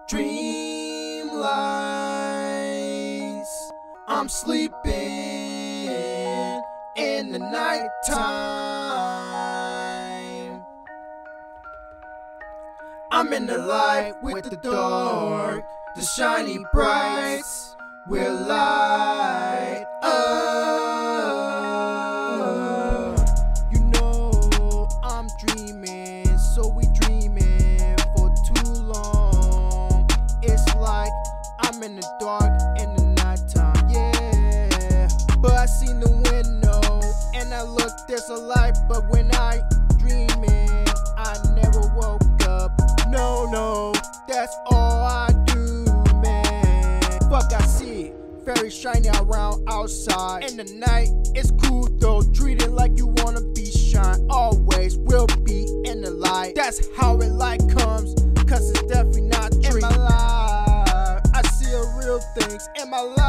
dreamlights. I'm sleeping in the nighttime. I'm in the light with the dark. The shiny brights will light up. You know I'm dreaming, so we dreaming for too long. It's like I'm in the dark in the nighttime, yeah. But I seen the window and I look, there's a light. But when I dreaming, I never woke up. No, that's all I do, man. Fuck, I see it, very shiny around outside. In the night, it's cool though, treat it like you wanna be shine. Always will be in the light. That's how it like comes, cause it's definitely not dream. In my life, I see real things in my life.